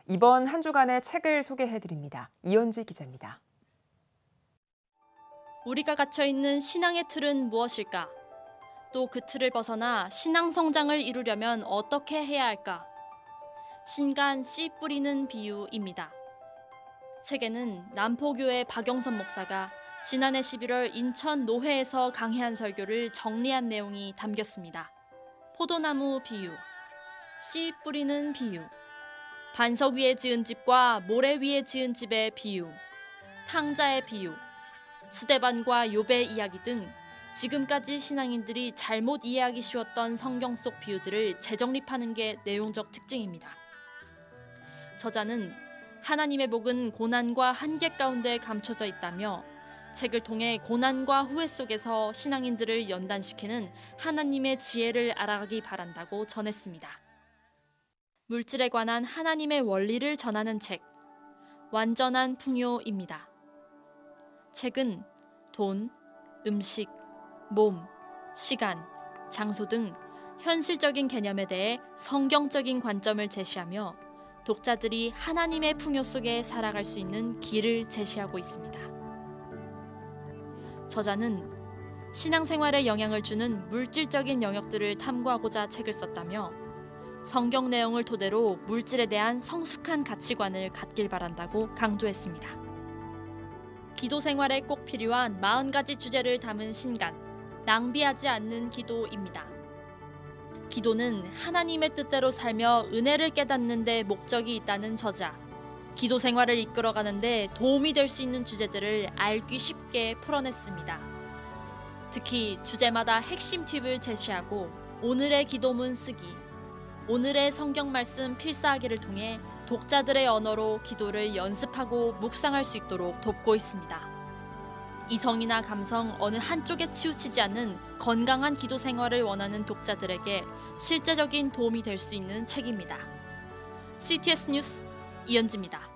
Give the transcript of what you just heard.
이번 한 주간의 책을 소개해드립니다. 이현지 기자입니다. 우리가 갇혀있는 신앙의 틀은 무엇일까? 또 그 틀을 벗어나 신앙 성장을 이루려면 어떻게 해야 할까? 신간 씨 뿌리는 비유입니다. 책에는 남포교회 박영선 목사가 지난해 11월 인천 노회에서 강해한 설교를 정리한 내용이 담겼습니다. 포도나무 비유, 씨 뿌리는 비유, 반석 위에 지은 집과 모래 위에 지은 집의 비유, 탕자의 비유, 스데반과 욥의 이야기 등 지금까지 신앙인들이 잘못 이해하기 쉬웠던 성경 속 비유들을 재정립하는 게 내용적 특징입니다. 저자는 하나님의 복은 고난과 한계 가운데 감춰져 있다며 책을 통해 고난과 후회 속에서 신앙인들을 연단시키는 하나님의 지혜를 알아가기 바란다고 전했습니다. 물질에 관한 하나님의 원리를 전하는 책, 완전한 풍요입니다. 책은 돈, 음식, 몸, 시간, 장소 등 현실적인 개념에 대해 성경적인 관점을 제시하며 독자들이 하나님의 풍요 속에 살아갈 수 있는 길을 제시하고 있습니다. 저자는 신앙생활에 영향을 주는 물질적인 영역들을 탐구하고자 책을 썼다며 성경 내용을 토대로 물질에 대한 성숙한 가치관을 갖길 바란다고 강조했습니다. 기도 생활에 꼭 필요한 40가지 주제를 담은 신간, 낭비하지 않는 기도입니다. 기도는 하나님의 뜻대로 살며 은혜를 깨닫는 데 목적이 있다는 저자. 기도 생활을 이끌어가는 데 도움이 될 수 있는 주제들을 알기 쉽게 풀어냈습니다. 특히 주제마다 핵심 팁을 제시하고 오늘의 기도문 쓰기, 오늘의 성경 말씀 필사하기를 통해 독자들의 언어로 기도를 연습하고 묵상할 수 있도록 돕고 있습니다. 이성이나 감성 어느 한쪽에 치우치지 않는 건강한 기도 생활을 원하는 독자들에게 실제적인 도움이 될 수 있는 책입니다. CTS 뉴스 이현지입니다.